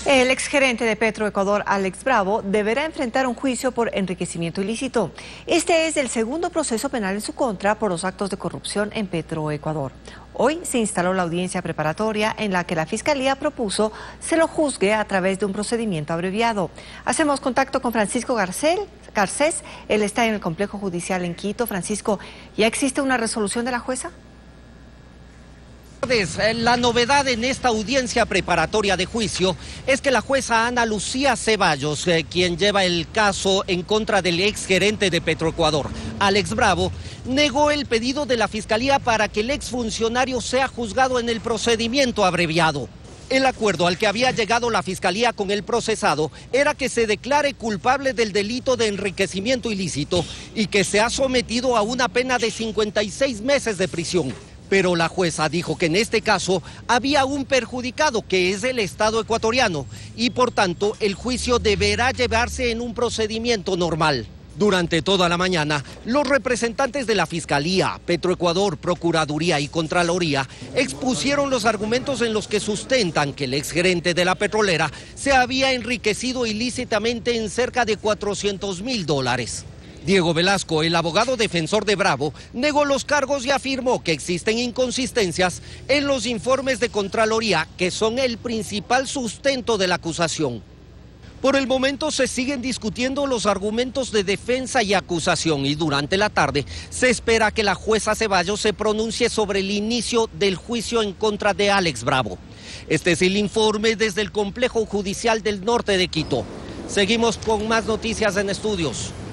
El exgerente de Petroecuador, Alex Bravo, deberá enfrentar un juicio por enriquecimiento ilícito. Este es el segundo proceso penal en su contra por los actos de corrupción en Petroecuador. Hoy se instaló la audiencia preparatoria en la que la Fiscalía propuso se lo juzgue a través de un procedimiento abreviado. Hacemos contacto con Francisco Garcés. Él está en el complejo judicial en Quito. Francisco, ¿ya existe una resolución de la jueza? La novedad en esta audiencia preparatoria de juicio es que la jueza Ana Lucía Ceballos, quien lleva el caso en contra del exgerente de Petroecuador, Alex Bravo, negó el pedido de la Fiscalía para que el exfuncionario sea juzgado en el procedimiento abreviado. El acuerdo al que había llegado la Fiscalía con el procesado era que se declare culpable del delito de enriquecimiento ilícito y que sea sometido a una pena de 56 meses de prisión. Pero la jueza dijo que en este caso había un perjudicado, que es el Estado ecuatoriano, y por tanto el juicio deberá llevarse en un procedimiento normal. Durante toda la mañana, los representantes de la Fiscalía, Petroecuador, Procuraduría y Contraloría expusieron los argumentos en los que sustentan que el exgerente de la petrolera se había enriquecido ilícitamente en cerca de $400.000. Diego Velasco, el abogado defensor de Bravo, negó los cargos y afirmó que existen inconsistencias en los informes de Contraloría, que son el principal sustento de la acusación. Por el momento se siguen discutiendo los argumentos de defensa y acusación y durante la tarde se espera que la jueza Ceballos se pronuncie sobre el inicio del juicio en contra de Alex Bravo. Este es el informe desde el complejo judicial del norte de Quito. Seguimos con más noticias en estudios.